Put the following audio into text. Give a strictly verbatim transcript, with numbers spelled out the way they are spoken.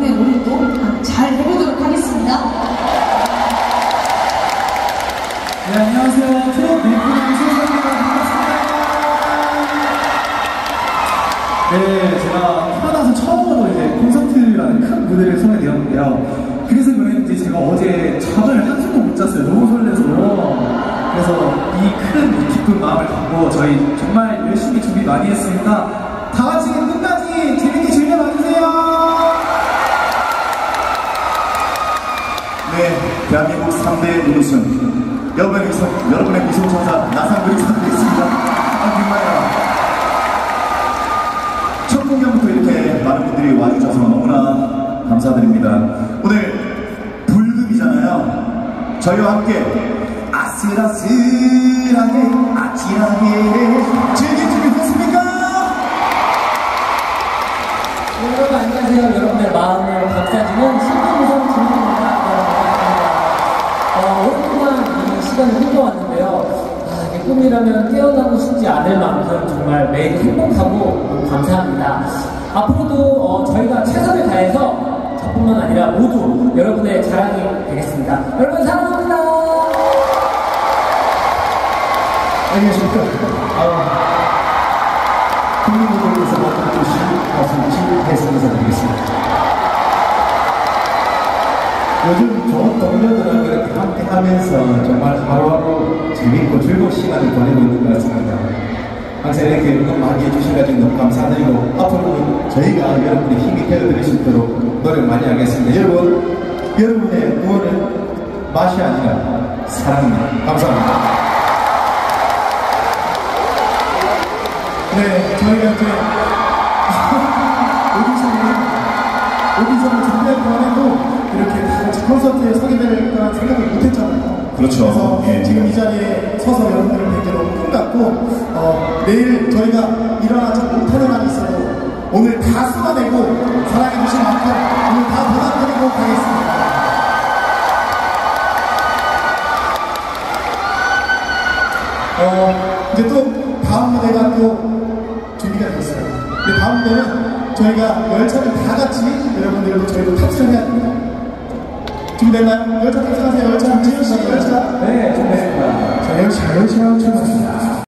여러분의 노래도 잘 해보도록 하겠습니다. 네, 안녕하세요. 트롯 밀크남 소속입니다. 반갑습니다. 네, 제가 태어나서 처음으로 이제 콘서트라는 큰 무대를 서게 되었는데요. 그래서 그런지 제가 어제 잠을 한숨도 못 잤어요. 너무 설레서. 그래서 이 큰 기쁜 마음을 갖고 저희 정말 열심히 준비 많이 했으니까 다 같이 끝까지 재밌게 즐겨봐주세요. 네, 대한민국 삼 대 눈웃음 여러분의 미소, 여러분의 미소 천사 나상근이 사드리겠습니다. 아, 정말요. 첫 공연부터 이렇게 많은 분들이 와주셔서 너무나 감사드립니다. 오늘 불금이잖아요. 저희와 함께 아슬아슬하게 아찔하게 즐길 준비 됐습니까? 여러분 안녕하세요. 여러분의 마음을 감싸주는 신동성 진입니다. 어, 오랫동안 이 시간을 흘러왔는데요. 아, 이게 꿈이라면 깨어나고 싶지 않을 만큼 정말 매일 행복하고 감사합니다. 앞으로도 어, 저희가 최선을 다해서 저뿐만 아니라 모두 여러분의 자랑이 되겠습니다. 여러분 사랑합니다. 안녕하십니까. 국민무대에서 맡아주신 가수 진혜성 인사드리겠습니다. 요즘 좋은 동료들하고 이렇게 함께 하면서 정말 하루하루 재밌고 즐거운 시간을 보내고 있는 것 같습니다. 항상 이렇게 응원 많이 해주셔가지고 너무 감사드리고 앞으로도 저희가 여러분의 힘이 되어드릴 수 있도록 노력 많이 하겠습니다. 여러분, 여러분의 응원은 맛이 아니라 사랑입니다. 감사합니다. 네, 저희가 이제 오디션을, 오디션을 준비할 동안에도 이렇게 다 같이 콘서트에 서게 될 거란 생각을 못했잖아요. 그렇죠. 그래서 예. 지금 이 자리에 서서 여러분들을 뵙게 너무 꿈 같고, 어, 내일 저희가 일어나지 못하는 한이 있어도 오늘 다 쏟아내고 사랑해주신 만큼 오늘 다 보답드리고 가겠습니다. 어, 이제 또 다음 무대가 또 준비가 됐어요. 근데 다음 무대는 저희가 열차를 다 같이 여러분들도 저희도 탑승을 해야 됩니다. 준비됐나요? 열차 탑승하세요. 열차, 지훈씨 열차. 네, 준비했습니다. 자, 열차, 열차 출발합니다.